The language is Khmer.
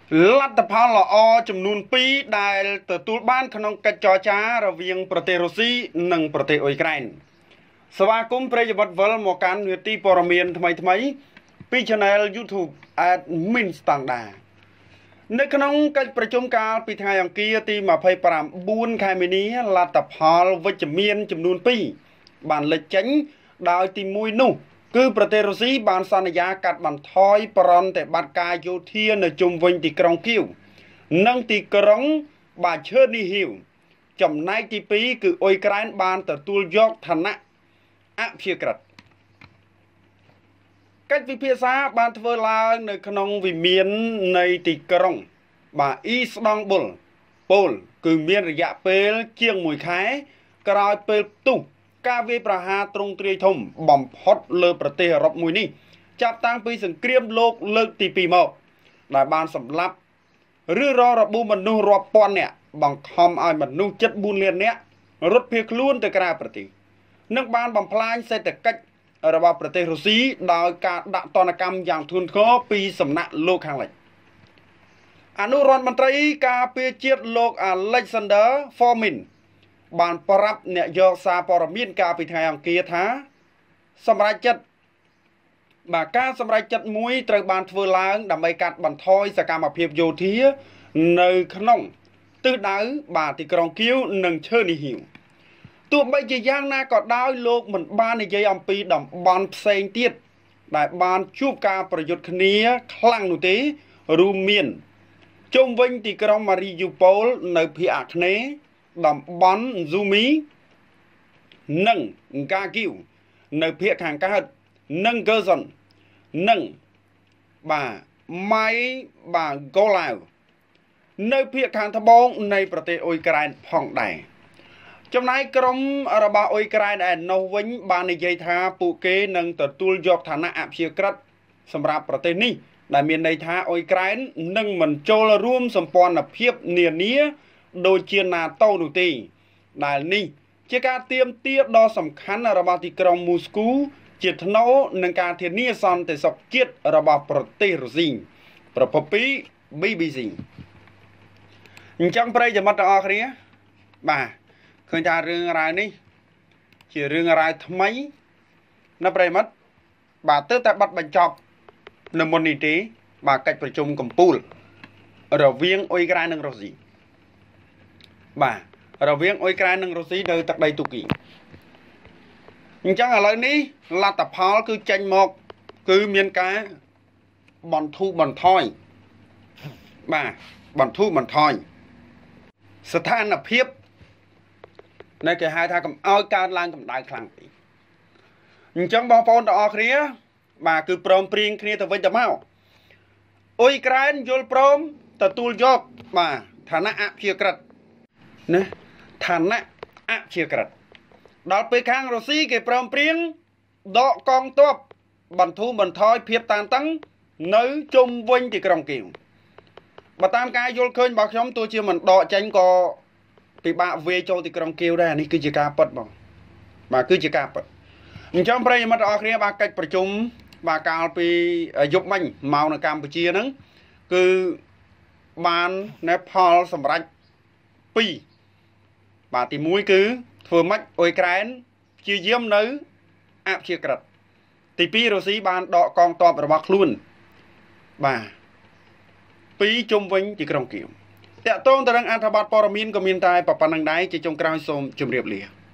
លទ្ធផលល្អចំនួន2ដែលទទួលបានក្នុងកិច្ចចរចារវាងប្រទេសរុស្ស៊ីនិងប្រទេសអ៊ុយក្រែនស្វាគមន៍ប្រិយមិត្តវិលមកកាន់នាទីព័ត៌មានថ្មីពី Channel YouTube Admin Standard នៅក្នុងកិច្ចប្រជុំកាលពីថ្ងៃអង្គារទី29 ខែមីនាលទ្ធផលវិជ្ជមានចំនួន2បានលេចចេញដោយទី1នោះគឺប្រទេសរុស្ស៊ីបានសន្យាកាត់បន្ថយប្រតិបត្តិការយោធានៅជុំវិញទីក្រុងគៀវនិងទីក្រុងបាឈើនីហ៊ីវចំណែកទី2គឺអ៊ុយក្រែនបានទទួលយកឋានៈអព្យាក្រឹតកិច្ចពិភាក្សាបានធ្វើឡើងនៅក្នុងវិមាននៃទីក្រុងអ៊ីស្តង់បុលប៉ូលគឺមានរយៈពេលជាង1ខែក្រោយពេលផ្ទុះការវាយប្រហារទ្រង់ទ្រាយធំបំផុតលើប្រទេសអឺរ៉ុបមួយនេះចាប់តាំងពីសង្គ្រាមលោកលើកទី2មកដែលបានសម្លាប់ឬរបួសមនុស្សរាប់ពាន់នាក់បង្ខំឲ្យមនុស្សជិត4លាននាក់រត់ភៀសខ្លួនទៅក្រៅប្រទេសនិងបានបំផ្លាញសេដ្ឋកិច្ចរបស់ប្រទេសរុស្ស៊ីដោយការដាក់ទណ្ឌកម្មយ៉ាងធ្ងន់ធ្ងរពីសំណាក់លោកខាងលិចអនុរដ្ឋមន្ត្រីការពារជាតិលោក Alexander Fomin បានប្រាប់អ្នកយកសារព័ត៌មានកាលពីថ្ងៃអង្គារថាសម្រាប់ចិត្តការសម្រេចចិត្តមួយត្រូវបានធ្វើឡើងដើម្បីកាត់បន្ថយសកម្មភាពយោធានៅក្នុងទិសដៅទីក្រុងគៀវនិងឈើនីហ៊ីវទោះបីជាយ៉ាងណាក៏ដោយលោកមិនបាននិយាយអំពីតំបន់ផ្សេងទៀតដែលបានជួបការប្រយុទ្ធគ្នាខ្លាំងនោះទេរួមមានជុំវិញទីក្រុងម៉ារីយូប៉ូលនៅភាគអាគ្នេយ៍តំបន់ហ្ស៊ូមីនិងកាគីវនៅភាគខាងកើតនិងកើសុននិងម៉ៃហ្គូឡាវនៅភាគខាងត្បូងនៃប្រទេសអ៊ុយក្រែនផងដែរចំណែកក្រុមរបស់អ៊ុយក្រែនឯនោះវិញបាននិយាយថាពួកគេនឹងទទួលយកឋានៈអព្យាក្រឹតសម្រាប់ប្រទេសនេះដែលមានន័យថាអ៊ុយក្រែននឹងមិនចូលរួមសម្ព័ន្ធភាពនានាដូចជា NATO នោះទេដែលនេះជាការទាមទារដ៏សំខាន់របស់ទីក្រុងមូស្គូជាថ្នូរនឹងការធានាសន្តិសុខជាតិរបស់ប្រទេសរុស្ស៊ីប្រពន្ធពី BBC អញ្ចឹងប្រិយមិត្តទាំងអស់គ្នាបាទឃើញថារឿងរ៉ាវនេះជារឿងរ៉ាវថ្មីណាប្រិយមិត្តបាទទើបតែបាត់បញ្ចប់នៅមុននេះទេកិច្ចប្រជុំកំពូលរវាងអ៊ុយក្រែននិងរុស្ស៊ីរវាងអ៊ុយក្រែននិងរុស្ស៊ីនៅទឹកដីទូគីអញ្ចឹងឥឡូវនេះលទ្ធផលគឺចេញមកគឺមានការបន្ធូរបន្ថយស្ថានភាពនៅគេហៅថាកុំឲ្យកើតឡើងកម្ដៅខ្លាំងពេកអញ្ចឹងបងប្អូនទាំងអស់គ្នាគឺព្រមព្រៀងគ្នាទៅវិញទៅមកអ៊ុយក្រែនយល់ព្រមទទួលយកឋានៈអព្យាក្រឹតណាឋានៈអព្យាក្រឹតដល់ពេលខាងរុស្ស៊ីគេព្រមព្រៀងដកកងទ័ពបន្ធូរបន្ថយភាពតានតឹងនៅជុំវិញទីក្រុងគៀវបើតាមការយល់ឃើញរបស់ខ្ញុំទោះជាមិនដកចេញក៏ពិបាកវាយចូលទីក្រុងគៀវដែរនេះគឺជាការពិតបងគឺជាការពិតអញ្ចឹងប្រិយមិត្តទាំងអស់គ្នាកិច្ចប្រជុំកាលពីយប់មិញមកនៅកម្ពុជាហ្នឹងគឺបានផលសម្រេច2ទី1គឺធ្វើម៉េចអ៊ុយក្រែនព្យាយាមនៅអព្យាក្រឹតទី2រុស្ស៊ីបានដកកងទ័ពរបស់ខ្លួនពីជុំវិញទីក្រុងគៀវតាក់ទងទៅនឹងអត្ថបទព័ត៌មានក៏មានតែប៉ុណ្្នឹងដែរជាចុងក្រោយសូមជម្រាបលា